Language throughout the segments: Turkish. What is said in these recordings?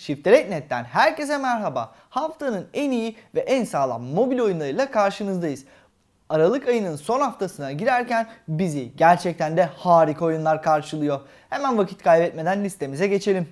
Shift'Ereknet'ten herkese merhaba. Haftanın en iyi ve en sağlam mobil oyunlarıyla karşınızdayız. Aralık ayının son haftasına girerken bizi gerçekten de harika oyunlar karşılıyor. Hemen vakit kaybetmeden listemize geçelim.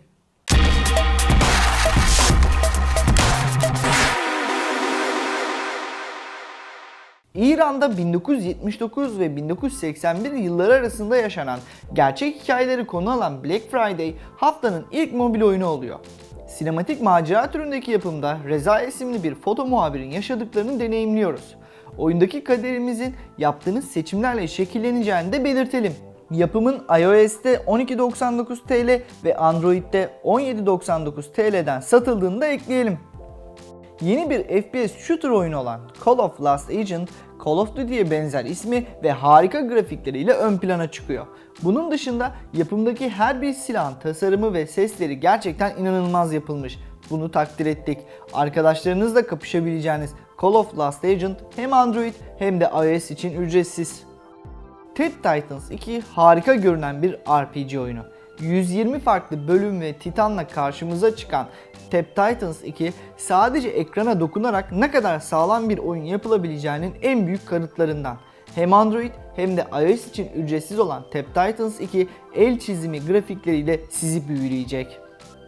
İran'da 1979 ve 1981 yılları arasında yaşanan gerçek hikayeleri konu alan Black Friday haftanın ilk mobil oyunu oluyor. Sinematik macera türündeki yapımda Reza isimli bir foto muhabirin yaşadıklarını deneyimliyoruz. Oyundaki kaderimizin yaptığınız seçimlerle şekilleneceğini de belirtelim. Yapımın iOS'te 12.99 TL ve Android'de 17.99 TL'den satıldığını da ekleyelim. Yeni bir FPS shooter oyunu olan Call of Last Agent, Call of Duty'ye benzer ismi ve harika grafikleriyle ön plana çıkıyor. Bunun dışında yapımdaki her bir silahın tasarımı ve sesleri gerçekten inanılmaz yapılmış. Bunu takdir ettik. Arkadaşlarınızla kapışabileceğiniz Call of Last Agent hem Android hem de iOS için ücretsiz. Teen Titans 2 harika görünen bir RPG oyunu. 120 farklı bölüm ve titanla karşımıza çıkan Teen Titans 2 sadece ekrana dokunarak ne kadar sağlam bir oyun yapılabileceğinin en büyük kanıtlarından. Hem Android hem de iOS için ücretsiz olan Teen Titans 2 el çizimi grafikleriyle sizi büyüleyecek.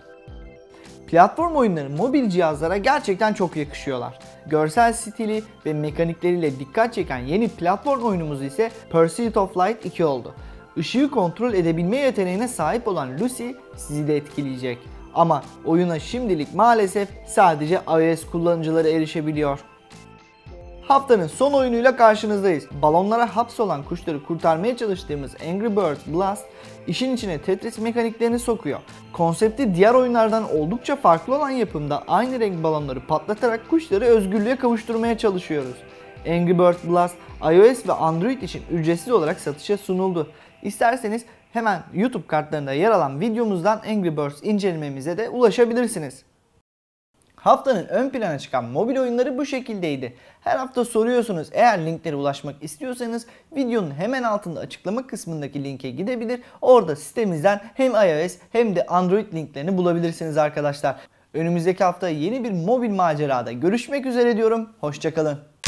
Platform oyunları mobil cihazlara gerçekten çok yakışıyorlar. Görsel stili ve mekanikleriyle dikkat çeken yeni platform oyunumuz ise Pursuit of Light 2 oldu. Işığı kontrol edebilme yeteneğine sahip olan Lucy sizi de etkileyecek. Ama oyuna şimdilik maalesef sadece iOS kullanıcıları erişebiliyor. Haftanın son oyunuyla karşınızdayız. Balonlara hapsolan kuşları kurtarmaya çalıştığımız Angry Birds Blast işin içine Tetris mekaniklerini sokuyor. Konsepti diğer oyunlardan oldukça farklı olan yapımda aynı renk balonları patlatarak kuşları özgürlüğe kavuşturmaya çalışıyoruz. Angry Birds Blast iOS ve Android için ücretsiz olarak satışa sunuldu. İsterseniz hemen YouTube kartlarında yer alan videomuzdan Angry Birds incelememize de ulaşabilirsiniz. Haftanın ön plana çıkan mobil oyunları bu şekildeydi. Her hafta soruyorsunuz, eğer linklere ulaşmak istiyorsanız videonun hemen altında açıklama kısmındaki linke gidebilir. Orada sitemizden hem iOS hem de Android linklerini bulabilirsiniz arkadaşlar. Önümüzdeki hafta yeni bir mobil macerada görüşmek üzere diyorum. Hoşça kalın.